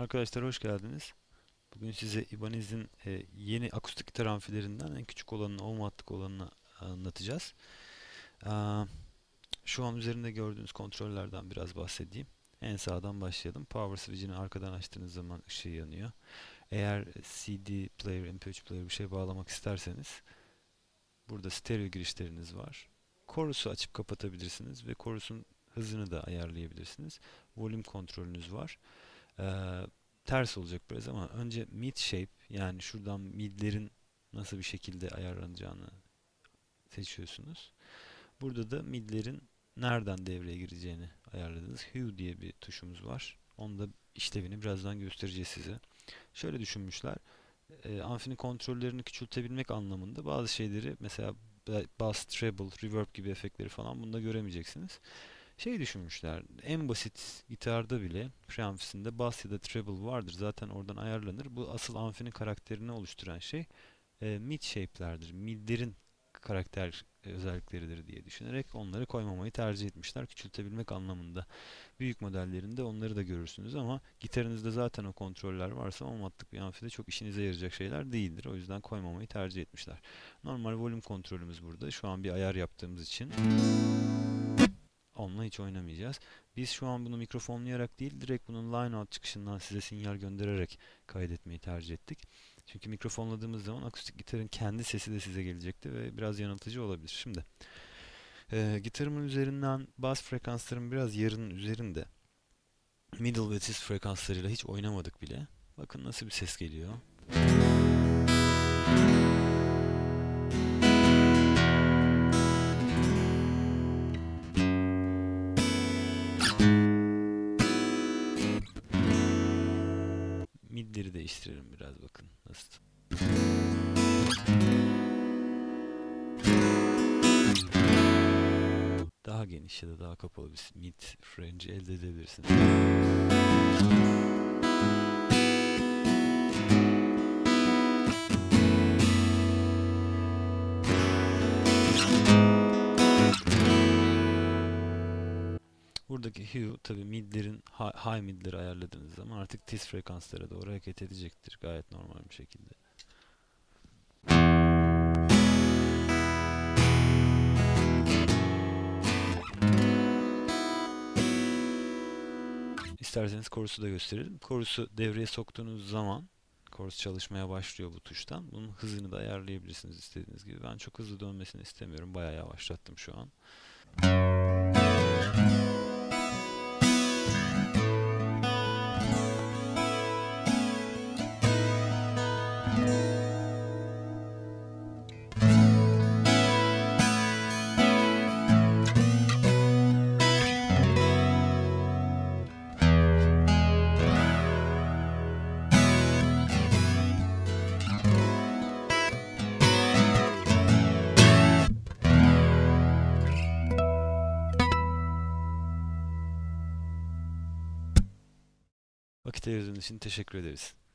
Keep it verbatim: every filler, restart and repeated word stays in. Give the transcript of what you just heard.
Arkadaşlar hoş geldiniz. Bugün size Ibanez'in e, yeni akustik gitar amfilerinden en küçük olanını, on wattlık olanını anlatacağız. Aa, şu an üzerinde gördüğünüz kontrollerden biraz bahsedeyim. En sağdan başlayalım. Power switch'ini arkadan açtığınız zaman ışığı yanıyor. Eğer C D player, M P üç player bir şey bağlamak isterseniz burada stereo girişleriniz var. Chorus'u açıp kapatabilirsiniz ve chorus'un hızını da ayarlayabilirsiniz. Volüm kontrolünüz var. Ee, ters olacak biraz ama önce mid shape, yani şuradan midlerin nasıl bir şekilde ayarlanacağını seçiyorsunuz. Burada da midlerin nereden devreye gireceğini ayarladınız. Hue diye bir tuşumuz var. Onda işlevini birazdan göstereceğiz size. Şöyle düşünmüşler. E, amfinin kontrollerini küçültebilmek anlamında bazı şeyleri, mesela bass, treble, reverb gibi efektleri falan bunda göremeyeceksiniz. Şey düşünmüşler, en basit gitarda bile preamfisinde bass ya da treble vardır. Zaten oradan ayarlanır. Bu asıl amfinin karakterini oluşturan şey e, mid shape'lerdir. Midlerin karakter e, özellikleridir diye düşünerek onları koymamayı tercih etmişler. Küçültebilmek anlamında. Büyük modellerinde onları da görürsünüz ama gitarınızda zaten o kontroller varsa on wattlık bir amfide çok işinize yarayacak şeyler değildir. O yüzden koymamayı tercih etmişler. Normal volüm kontrolümüz burada. Şu an bir ayar yaptığımız için onunla hiç oynamayacağız. Biz şu an bunu mikrofonlayarak değil, direkt bunun line out çıkışından size sinyal göndererek kaydetmeyi tercih ettik. Çünkü mikrofonladığımız zaman akustik gitarın kendi sesi de size gelecekti ve biraz yanıltıcı olabilir. Şimdi e, gitarımın üzerinden bas frekansların biraz yarının üzerinde. Middle ve tiz frekanslarıyla hiç oynamadık bile. Bakın nasıl bir ses geliyor. Midleri değiştirelim biraz, bakın nasıl. Daha geniş ya da daha kapalı bir mid range elde edebilirsiniz. Buradaki hue tabi midlerin high midleri ayarladığınız zaman artık tiz frekanslara doğru hareket edecektir gayet normal bir şekilde. İsterseniz chorus'u da gösterelim. Chorus'u devreye soktuğunuz zaman chorus çalışmaya başlıyor bu tuştan. Bunun hızını da ayarlayabilirsiniz istediğiniz gibi. Ben çok hızlı dönmesini istemiyorum. Bayağı yavaşlattım şu an. Vakit ayırdığınız için teşekkür ederiz.